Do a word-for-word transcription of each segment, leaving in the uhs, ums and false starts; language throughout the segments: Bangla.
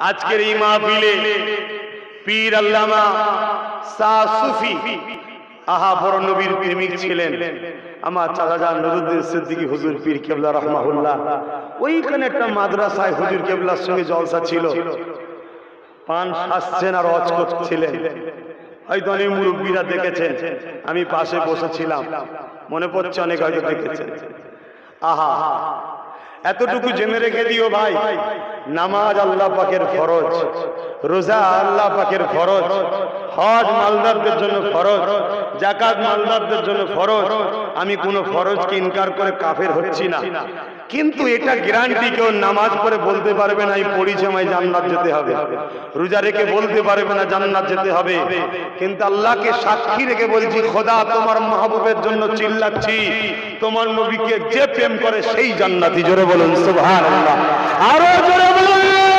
আজকের এই মাহফিলে পীর আল্লামা শাহ সুফি, আহা বড় নবীর প্রেমিক ছিলেন আমার চাচাজান নুরুদ্দিন সিদ্দিকী হুজুর পীর কেবলা রাহমাহুল্লাহ। ওইখানে একটা মাদ্রাসায় হুজুর কেবলার সঙ্গে জলসা ছিল, পান সাজছেন আর ওয়াজ করছিলেন। হয়তো অনেক মুরব্বীরা দেখেছেন, আমি পাশে বসেছিলাম, মনে পড়ছে অনেক হয়তো দেখেছেন। আহা, এতটুকু জেনে রেখে দিও ভাই, নামাজ আল্লাহ পাকের ফরজ, রোজা আল্লাহ পাকের ফরজ, হজ মালদারদের জন্য ফরজ, যাকাত মালদারদের জন্য ফরজ। আমি কোনো ফরজকে ইনকার করে কাফের হচ্ছি না, কিন্তু এটা গ্যারান্টি কেউ নামাজ পড়ে বলতে পারবে না এই পড়িছে আমায় জান্নাত যেতে হবে, রোজা রেখে বলতে পারবে না জান্নাত যেতে হবে। কিন্তু আল্লাহকে সাক্ষী রেখে বলছি, খোদা তোমার মাহবুবের জন্য চিল্লাচ্ছি, তোমার নবীকে যে প্রেম করে সেই জান্নাতি। জোরে বলুন সুবহানাল্লাহ, আরো জোরে বলুন।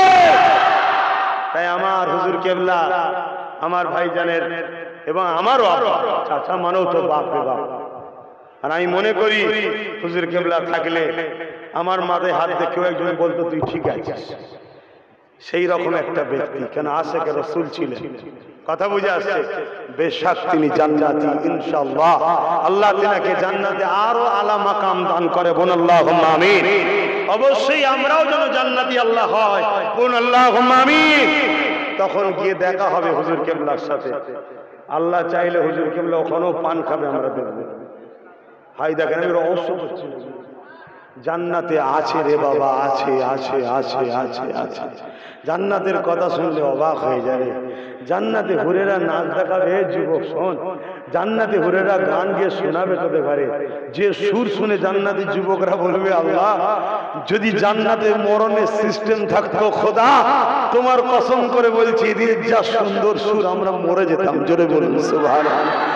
তাই আমার হুজুর কেবলা, আমার ভাইজানের এবং আমারও চাচা মানেও তো বাপ রে বাপ। আর আমি মনে করি হুজুর কেবলা থাকলে আমার মাথায় হাত দিয়ে কেউ একজন বলতো তুই ঠিক আছিস, সেই রকম একটা ব্যক্তি। কেন আশিক রাসূল ছিলেন, কথা বুঝে আসছে। বেশক তিনি জান্নাতি ইনশাআল্লাহ, আল্লাহ তিনাকে জান্নাতে আরো আলা মাকাম দান করে। বল আল্লাহুম্মা আমিন। অবশ্যই আমরাও যেন জান্নাতি আল্লাহ হয়, বল আল্লাহুম্মা আমিন। তখন গিয়ে দেখা হবে হুজুর কেবলার সাথে। আল্লাহ চাইলে হুজুর কেবলা ওখানেও পান খাবে, আমরা দেখব। হাই দেখেন আমি রহস্য করছি, জান্নাতে আছে রে বাবা, আছে আছে আছে আছে আছে। জান্নাতের কথা শুনলে অবাক হয়ে যাবে। জান্নাতে হুরেরা নাচ দেখাবে, যুবক শোন, জান্নাতে হুরেরা গান গিয়ে শোনাবে তোদের ঘরে। যে সুর শুনে জান্নাতি যুবকরা বলবে, আল্লাহ যদি জান্নাতে মরণের সিস্টেম থাকতো, খোদা তোমার কসম করে বলছি এদের যা সুন্দর সুর, আমরা মরে যেতাম। জোরে বলুন সুবহানাল্লাহ।